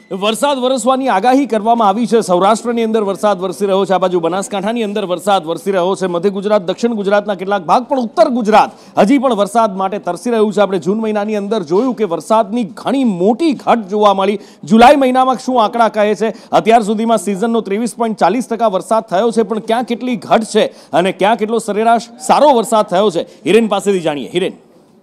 વરસાદ વરસવાની આગાહી કરવામાં આવી છે। સૌરાષ્ટ્રની અંદર વરસાદ વરસી રહ્યો છે, આ બાજુ બનાસકાંઠાની અંદર વરસાદ વરસી રહ્યો છે, મધ્ય ગુજરાત દક્ષિણ ગુજરાતના કેટલાક ભાગ પણ ઉત્તર ગુજરાત હજી પણ વરસાદ માટે તરસી રહ્યું છે। આપણે જૂન મહિનાની અંદર જોયું કે વરસાદની ઘણી મોટી ઘટ જોવા મળી। જુલાઈ મહિનામાં શું આંકડા કહે છે? અત્યાર સુધીમાં સિઝનનો 23.40% વરસાદ થયો છે, પણ ક્યાં કેટલી ઘટ છે અને ક્યાં કેટલો સરેરાશ સારો વરસાદ થયો છે, હિરેન પાસેથી જાણીએ। હિરેન,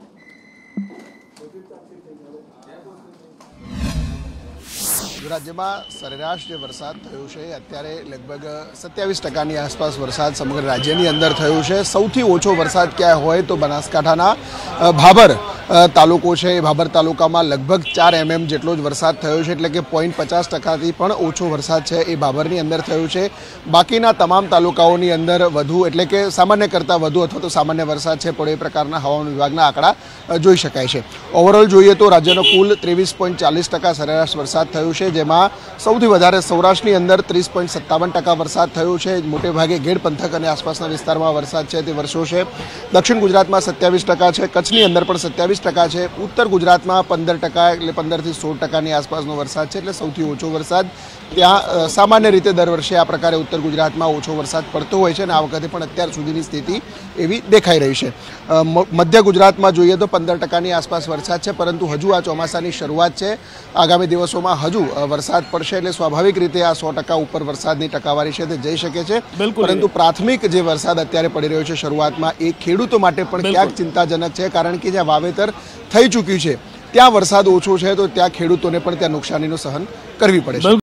રાજ્યમાં સરેરાશ જે વરસાદ થયો છે અત્યારે લગભગ 27%ની આસપાસ વરસાદ સમગ્ર રાજ્યની અંદર થયો છે। સૌથી ઓછો વરસાદ ક્યાં હોય તો બનાસકાંઠાના ભાભર તાલુકો છે। એ ભાભર તાલુકામાં લગભગ 4 mm જેટલો જ વરસાદ થયો છે, એટલે કે 0.50%થી પણ ઓછો વરસાદ છે એ ભાભરની અંદર થયો છે। બાકીના તમામ તાલુકાઓની અંદર વધુ એટલે કે સામાન્ય કરતાં વધુ અથવા તો સામાન્ય વરસાદ છે પણ એ પ્રકારના હવામાન વિભાગના આંકડા જોઈ શકાય છે। ઓવરઓલ જોઈએ તો રાજ્યનો કુલ 23.40% સરેરાશ વરસાદ થયો છે, જેમાં સૌથી વધારે સૌરાષ્ટ્રની અંદર 30.57% વરસાદ થયો છે। મોટે ભાગે ગેડ પંથક અને આસપાસના વિસ્તારમાં વરસાદ છે તે વરસ્યો છે। દક્ષિણ ગુજરાતમાં 27% છે, કચ્છની અંદર પણ 27% છે, ઉત્તર ગુજરાતમાં 15% એટલે 15 થી 16%ની આસપાસનો વરસાદ છે। એટલે સૌથી ઓછો વરસાદ ત્યાં સામાન્ય રીતે દર વર્ષે આ પ્રકારે ઉત્તર ગુજરાતમાં ઓછો વરસાદ પડતો હોય છે અને આ વખતે પણ અત્યાર સુધીની સ્થિતિ એવી દેખાઈ રહી છે। મધ્ય ગુજરાતમાં જોઈએ તો 15%ની આસપાસ વરસાદ છે, પરંતુ હજુ આ ચોમાસાની શરૂઆત છે। આગામી દિવસોમાં હજુ વરસાદ પડશે એટલે સ્વાભાવિક રીતે આ 100% ઉપર વરસાદની ટકાવારી છે તે જઈ શકે છે। પરંતુ પ્રાથમિક જે વરસાદ અત્યારે પડી રહ્યો છે શરૂઆતમાં એ ખેડૂતો માટે પણ ક્યાંક ચિંતાજનક છે, કારણ કે જ્યાં વાવેતર થઈ ચૂક્યું છે ત્યાં વરસાદ ઓછો છે તો ત્યાં ખેડૂતોને પણ ત્યાં નુકસાનીનો સહન કરવી પડે છે।